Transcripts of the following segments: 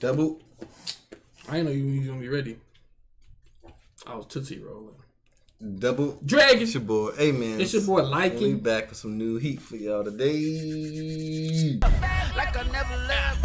Double. I didn't know you was gonna be ready. I was Tootsie rolling. Double Dragon. It's your boy. Hey man. It's your boy We Liking. back with some new heat for y'all today. Like I never left.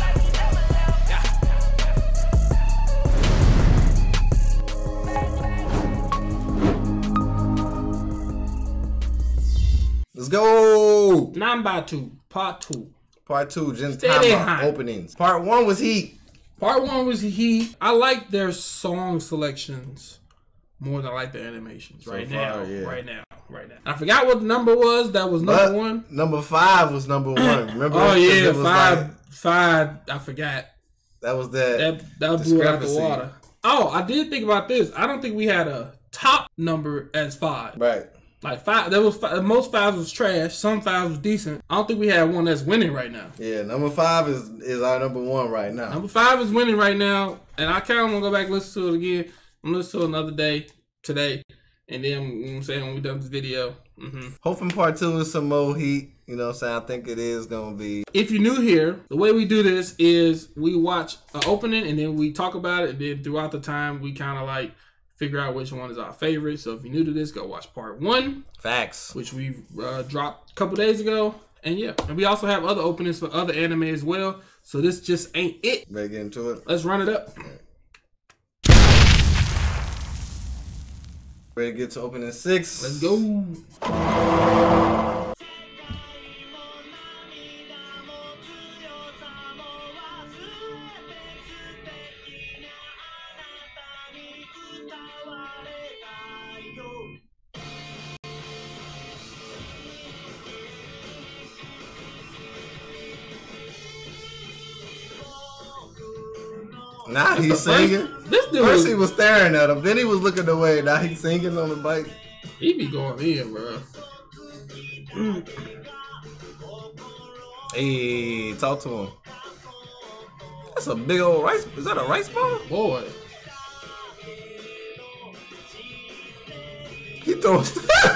Let's go. Nambatu, part 2. Part 2, Gen Steady Tama hot. openings. Part 1 was heat. Part 1 was Heat. I like their song selections more than I like the animations So right far, now. yeah. Right now. I forgot what the number was. That was number But 1. Number 5 was number 1. Remember? Oh 'Cause yeah, it was five. I forgot. That was that blew out the discrepancy. water. Oh, I did think about this. I don't think we had a top number as 5. Right. Like 5, there was most 5s was trash. Some 5s was decent. I don't think we had one that's winning right now. Yeah, number 5 is our number 1 right now. Number 5 is winning right now, and I kind of want to go back and listen to it again. I'm listening to it another day today, and then you know what I'm saying when we done this video. Hoping part 2 is some more heat. You know what I'm saying? I think it is gonna be. If you're new here, the way we do this is we watch an opening and then we talk about it, and then throughout the time we kind of like figure out which one is our favorite. So if you're new to this, go watch part 1. Facts. Which we dropped a couple days ago. And yeah, and we also have other openings for other anime as well. So this just ain't it. Ready to get into it? Let's run it up. Ready to get to opening 6. Let's go. Now he's singing. This dude, First he was staring at him, then he was looking away. Now he's singing on the bike. he be going in, bro. Hey, talk to him. That's a big old rice. Is that a rice ball? Boy. He throws.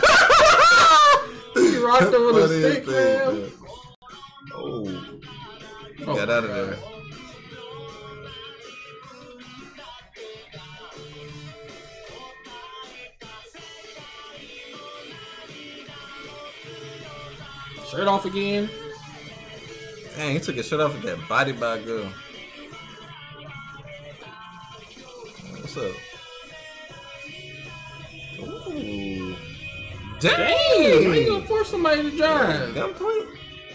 He rocked him with a Funniest stick, thing, man. Oh. Oh, Got out of God. there. Shirt off again. Dang, he took his shirt off with that body by a girl. What's up? Ooh. Dang! How you gonna force somebody to drive? Gunpoint?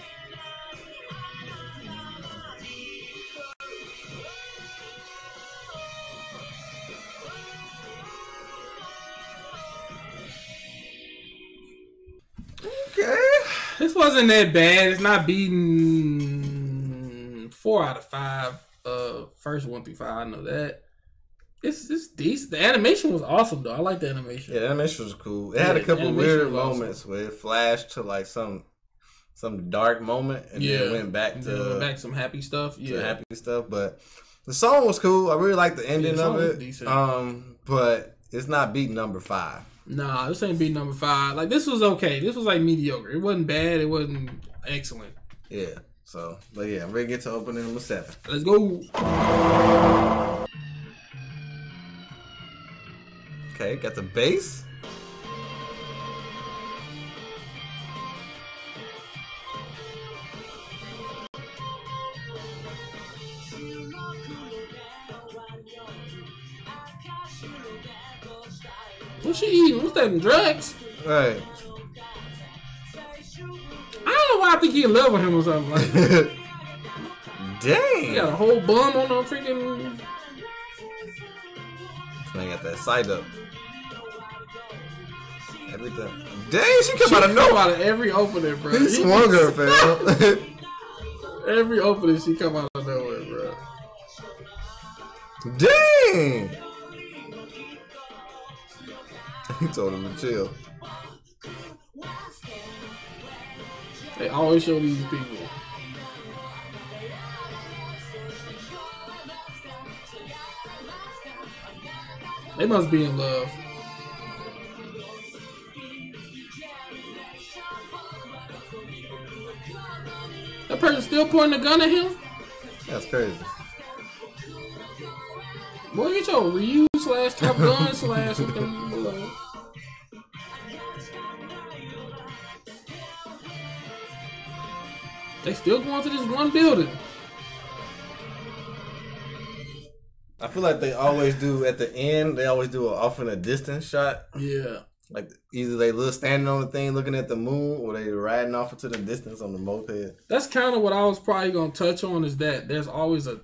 Okay. This wasn't that bad. It's not beating 4 out of 5. First 1 through 5. I know that. It's decent. The animation was awesome though. I like the animation. Yeah, the animation was cool. It had a couple animation weird was awesome. moments where it flashed to like some dark moment and then it went back And to then went back some happy stuff. to Yeah. happy stuff. But the song was cool. I really liked the ending the song of was it. decent. But it's not beating number 5. Nah, this ain't beat number 5. Like this was okay. This was like mediocre. It wasn't bad. It wasn't excellent. Yeah. So, but yeah, I'm ready to get to opening number 7. Let's go. Okay, got the bass. What's she eating? What's that? Drugs? Right. I don't know why I think he in love with him or something. Like, Dang. he got a whole bum on the freaking. I got that side up. Everything. Dang, she come out of Come nowhere. out of every opening, bro. He swung her, fam. Every opening, she come out of nowhere, bro. Dang. He told him to chill. They always show these people. They must be in love. That person still pointing a gun at him? That's crazy. Boy, get your Ryu / Top Gun / something. They still going to this one building. I feel like they always do at the end. They always do an off in a distance shot. Yeah. Like either they look standing on the thing looking at the moon, or they riding off into the distance on the moped. That's kind of what I was probably gonna touch on. Is that there's always the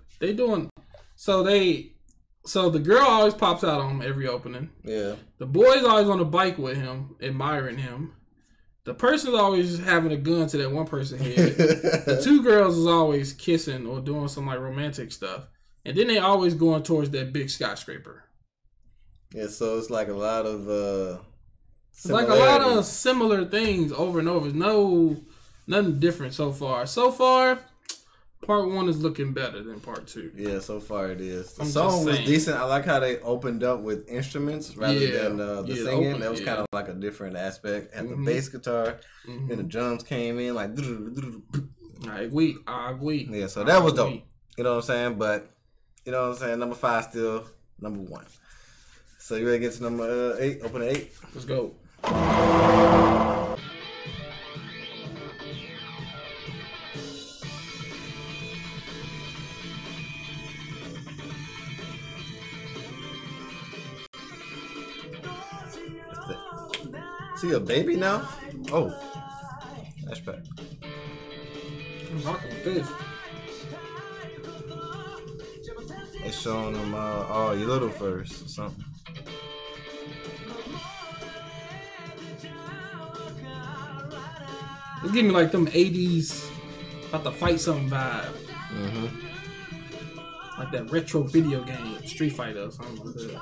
girl always pops out on him every opening. Yeah. The boy's always on the bike with him, admiring him. The person's always having a gun to that one person's head. The two girls is always kissing or doing some like romantic stuff. And then they always going towards that big skyscraper. Yeah, so it's like a lot of it's like a lot of similar things over and over. Nothing different so far. So far, part 1 is looking better than part 2. Yeah, so far it is. The I'm song was saying. decent. I like how they opened up with instruments rather than the singing. That was kind of like a different aspect. And the bass guitar and the drums came in like. I agree. Yeah, so that was dope. You know what I'm saying? But you know what I'm saying? Number 5 still number 1. So you ready to get to number 8? Open at 8. Let's go. Is he a baby now? Oh, flashback. I'm rocking with this. They showing him, oh, you little first or something. It's giving me like them 80s about to fight something vibe. Like that retro video game, Street Fighter or something like that.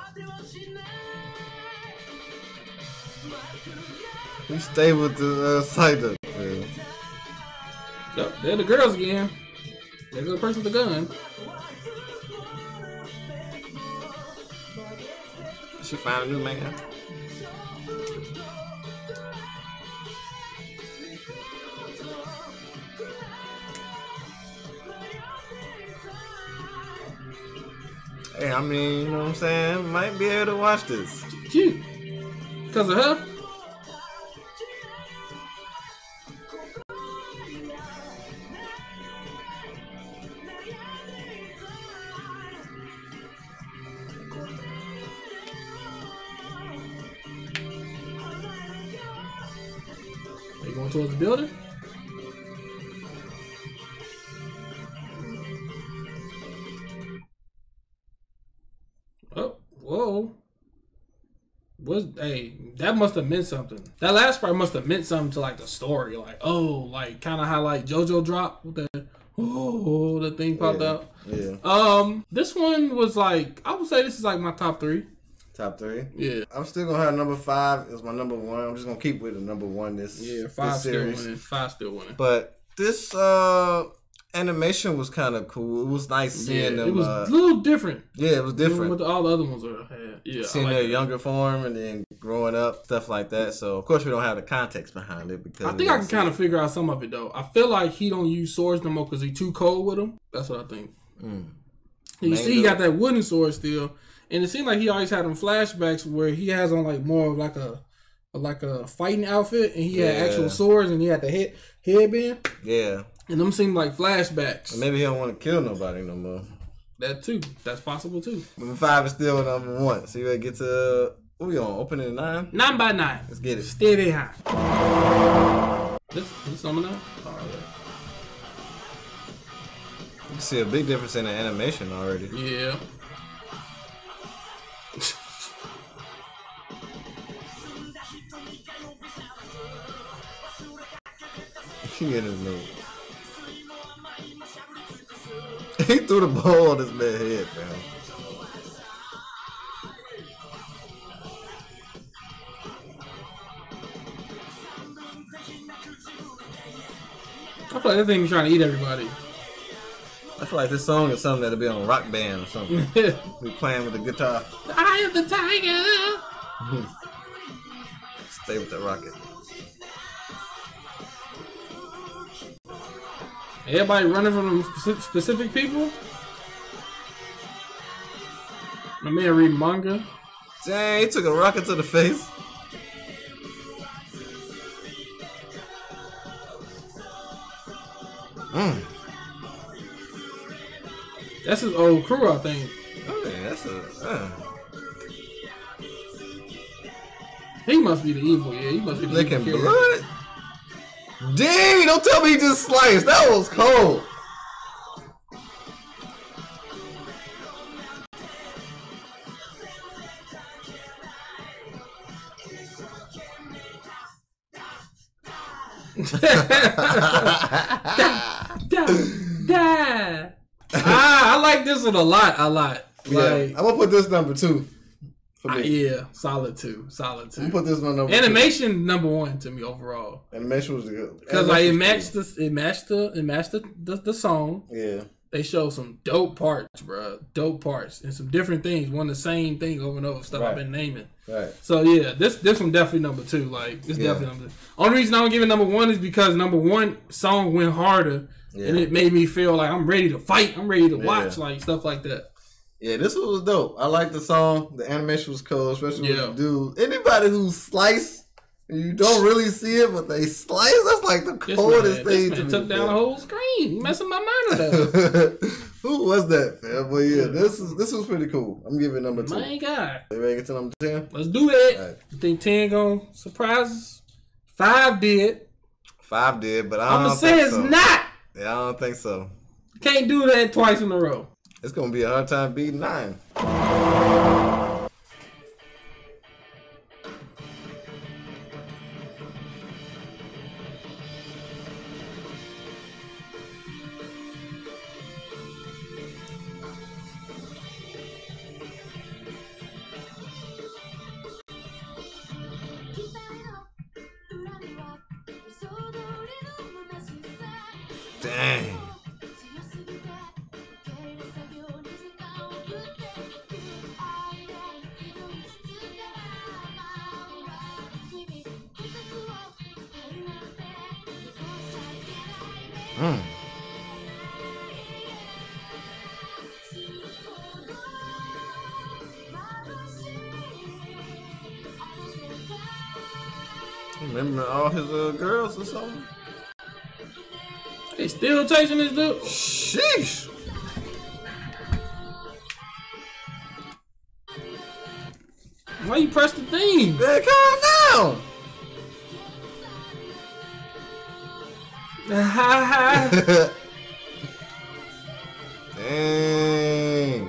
He stay with the side of it. Yep, they're the girls again. There's the person with the gun. She found a new man. Hey, I mean, you know what I'm saying? Might be able to watch this. Cute. Because of her? Are you going towards the building? Oh, whoa. Hey, that must have meant something. That last part must have meant something to like the story. Like, oh, like kind of how like JoJo dropped with the the thing popped out. Yeah. This one was like, I would say this is like my top 3. Top 3? Yeah. I'm still gonna have number 5 as my number 1. I'm just gonna keep with the number 1 this 5 still series. winning. 5 still winning. But this animation was kind of cool. It was nice seeing them. It was a little different. Yeah, it was different. What all the other ones had. Yeah, seeing their younger form and then growing up, stuff like that. So of course we don't have the context behind it because I think I can kind of figure out some of it though. I feel like he don't use swords no more because he too cold with them. That's what I think. You see, he got that wooden sword still, and it seemed like he always had them flashbacks where he has on like more of like a fighting outfit, and he had actual swords, and he had the headband. Yeah. And them seem like flashbacks. Maybe he don't want to kill nobody no more. That too. That's possible too. Number 5 is still number 1. So you ready to get to what we on? Open it at 9? 9 by 9. Let's get it. Steady high. This number 9? Oh, yeah. You can see a big difference in the animation already. Yeah. He in his mood. He threw the ball on his bad head, man. I feel like that thing be trying to eat everybody. I feel like this song is something that'll be on Rock Band or something. We playing with the guitar. I am the tiger. Stay with the rocket. Everybody running from specific people? My man read manga. Dang, he took a rocket to the face. That's his old crew, I think. Oh yeah, that's a. He must be the evil. Yeah, he must be the Licking evil blood. Dang! Don't tell me he just sliced. That was cold. I like this one a lot. Yeah, Like, I'm gonna put this number 2 for me. yeah, solid two. I'm gonna put this one number Animation 2. Number 1 to me overall. Animation was good Because like it matched the song. Yeah. They show some dope parts, bro. Dope parts and some different things. One the same thing over and over. Stuff I've been naming. Right. So yeah, this one definitely number 2. Like it's definitely number 2. Only reason I don't give it number 1 is because number 1 song went harder, and it made me feel like I'm ready to fight. I'm ready to watch like stuff like that. Yeah, this one was dope. I like the song. The animation was cool, especially with the dude. Anybody who slice, you don't really see it, but they slice. That's like the coldest thing to me. Took down the whole screen. You messing my monitor. Who was that, fam? But yeah, this was pretty cool. I'm giving it number 2. My God. You ready to get to number 10? Let's do that. Right. You think 10 gonna surprise us? 5 did. 5 did, but I'm I gonna don't say think it's so. not. Yeah, I don't think so. Can't do that twice in a row. It's gonna be a hard time beating 9. Dang. Remember all his girls or something? They still chasing this dude? Sheesh. Why you press the theme? Man, calm down. Dang.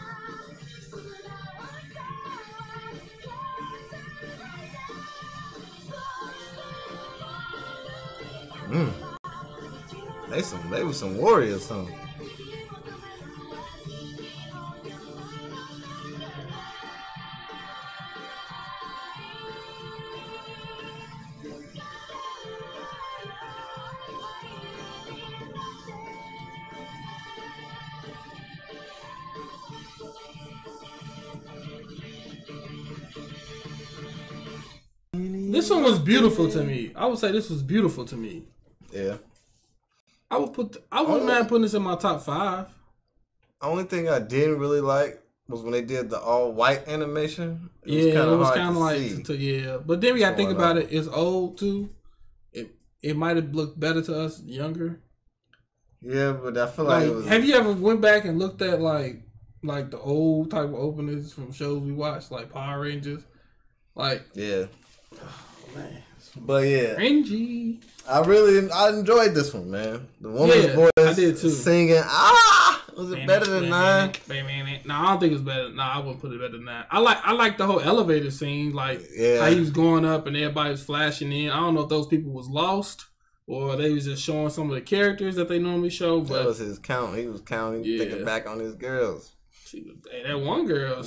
They was some warriors, something. This one was beautiful to me. I would say this was beautiful to me. Yeah. I wouldn't mind putting this in my top 5. Only thing I didn't really like was when they did the all white animation. It was kind of like yeah. But then we gotta think about it. It's old too. It might have looked better to us younger. Yeah, but I feel like it was... Have you ever went back and looked at like the old type of openings from shows we watched, like Power Rangers? Like yeah. Oh man. But yeah. Rangy. I enjoyed this one, man. The woman's voice I did too. Singing, was it better than 9? No, I don't think it's better. No, I wouldn't put it better than 9. I like the whole elevator scene, like how he was going up and everybody was flashing in. I don't know if those people was lost or they was just showing some of the characters that they normally show. But that was his count. He was counting, thinking back on his girls. That one girl.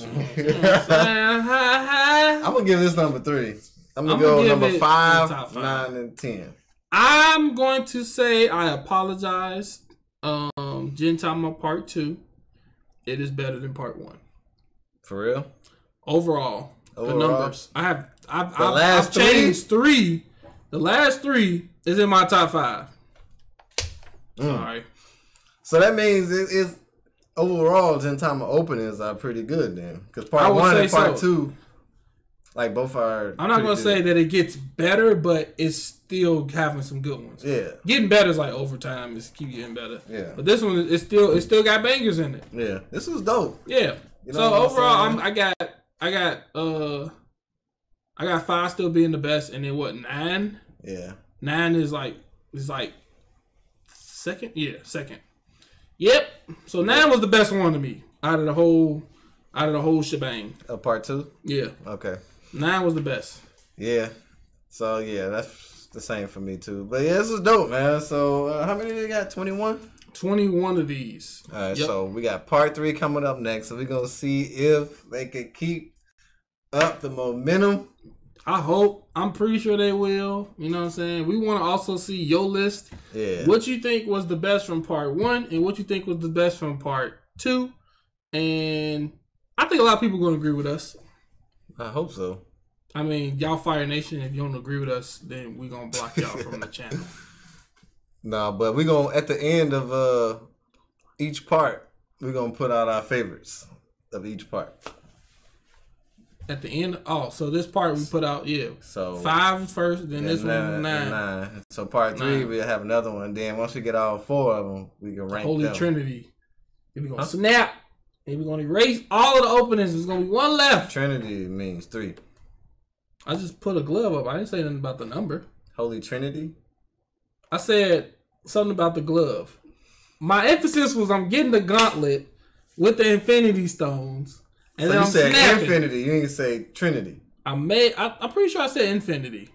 I'm gonna give this number 3. I'm gonna go number 5, 9, and 10. I'm going to say I apologize. Gintama Part 2. It is better than Part 1. For real? Overall. The numbers. I've changed 3. The last 3 is in my top 5. All right. So that means overall, Gintama openings are pretty good then. Because part 1 and part 2, like both are. I'm not gonna say that it gets better, but it's still having some good ones. Yeah, getting better is like overtime. It's keep getting better. Yeah, but this one it still got bangers in it. Yeah, this was dope. Yeah. You know so overall, I got 5 still being the best, and then what 9? Yeah, 9 is like second. Yeah, second. Yep. So 9 was the best one to me out of the whole shebang. Part 2. Yeah. Okay. 9 was the best. Yeah. So yeah, that's the same for me too. But yeah, this is dope, man. So how many do you got? 21. 21 of these. All right. Yep. So we got part 3 coming up next. So we're gonna see if they can keep up the momentum. I hope. I'm pretty sure they will. You know what I'm saying? We want to also see your list. Yeah. What you think was the best from part 1 and what you think was the best from part 2. And I think a lot of people are going to agree with us. I hope so. I mean, y'all Fire Nation, if you don't agree with us, then we're going to block y'all from the channel. No, but we're going to, at the end of each part, we're going to put out our favorites of each part. At the end, so this part we put out, So 5 first, then this one 9. So part 3, we'll have another one. Then once we get all 4 of them, we can rank Holy them. Trinity. Then we're going to snap. And we're going to erase all of the openings. There's going to be 1 left. Trinity means 3. I just put a glove up. I didn't say nothing about the number. Holy Trinity? I said something about the glove. My emphasis was I'm getting the gauntlet with the Infinity Stones. And so then you said snapping. Infinity. You didn't say Trinity. I'm pretty sure I said Infinity.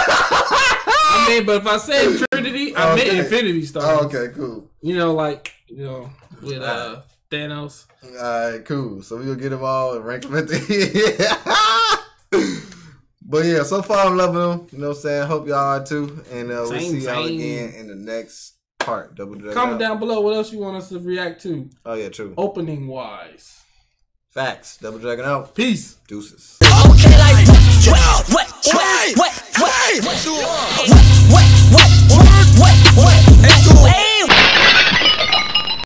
I mean, but if I said Trinity, I meant Infinity Stones. Oh, okay, cool. You know, with Thanos. Alright, cool. So we're going to get them all and rank them at the end. But yeah, so far I'm loving them. You know what I'm saying? Hope y'all are too. And we'll see y'all again in the next part. Comment down below what else you want us to react to. Oh yeah, true. Opening wise. Facts. Double Dragon out. Peace. Deuces. Okay, like